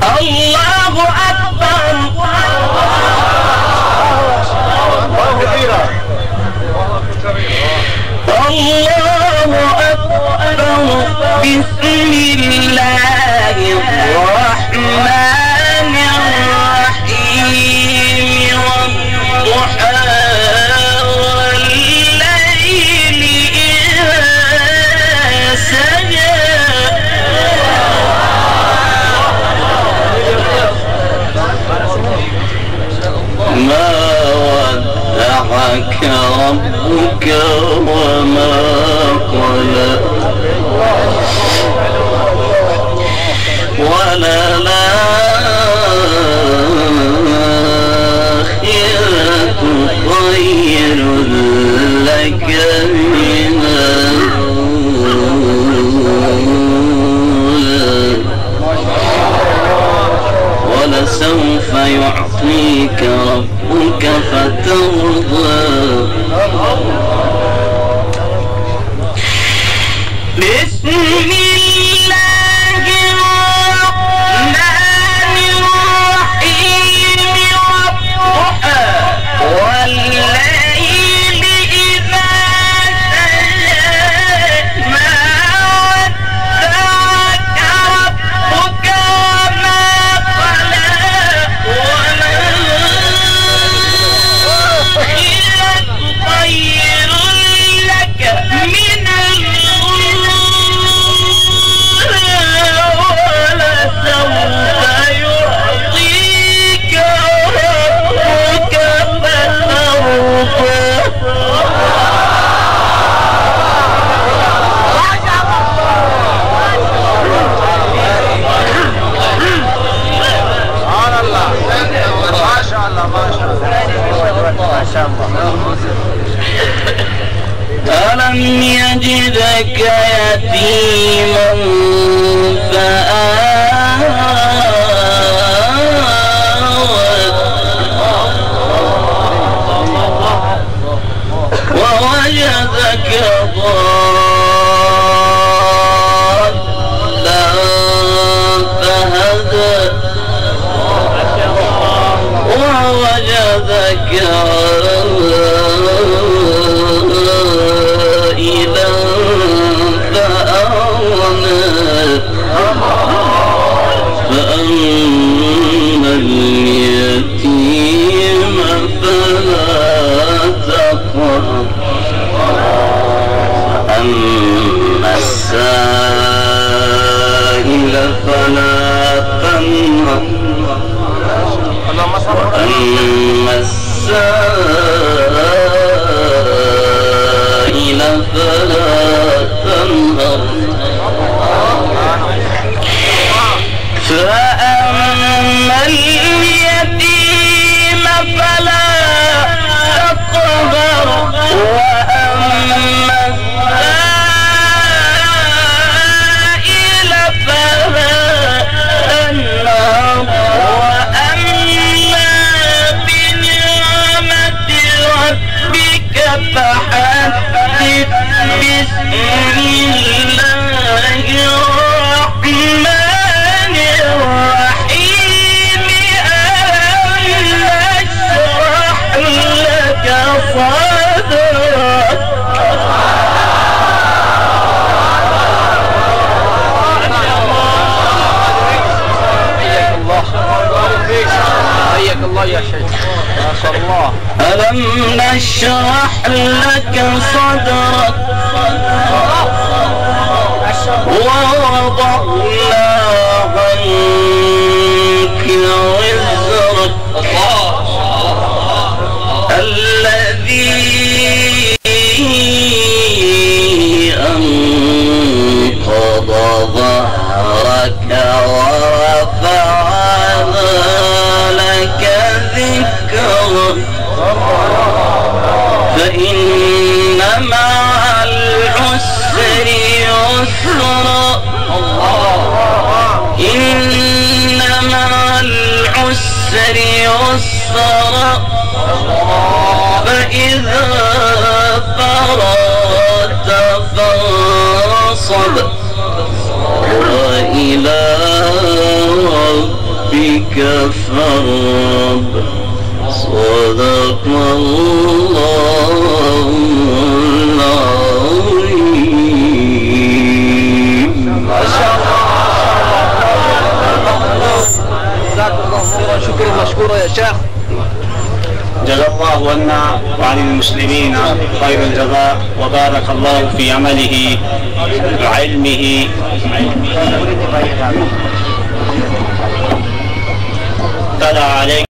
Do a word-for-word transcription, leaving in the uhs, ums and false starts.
الله أكبر الله أكبر بسم الله الرحمن الرحيم والضحى والليل إذا سجى ما ودعك ربك وما قلى وللآخرة خير لك من الأولى ولسوف يعطيك ربك فترضى بسم الله الرحمن الرحيم والضحى والليل إذا سجى ما ودعك ربك وما قلى وللآخرة خير لك من الأولى ولسوف يعطيك ربك فترضى ألم يجدك يتيما فآوى ووجدك ضالا فهدى ووجدك عائلا فأغنى فأما اليتيم فلا تقهر أما السائل فلا تنهر أما السائل فلا تنهر فأما اليتيم فلا تقهر وأما السائل فلا تنهر وأما بنعمة ربك فحدث بسم الله الرحمن الرحيم ألم نشرح لك صدرك حياك الله يا شيخ ما شاء الله. ألم نشرح لك صدرك ووضعنا عنك وزرك الذي أنقض ظهرك ورفعنا لك ذكرك فإن مع العسر يسرا إن مع العسر يسرا فإذا فرغت فانصب وإلى ربك بك فارغب. صدق الله العظيم. ما شاء الله. جزاكم الله خيرا. شكرا مشكورا يا شيخ. جزا الله عنا وعن المسلمين خير الجزاء، وبارك الله في عمله وعلمه. تلا عليك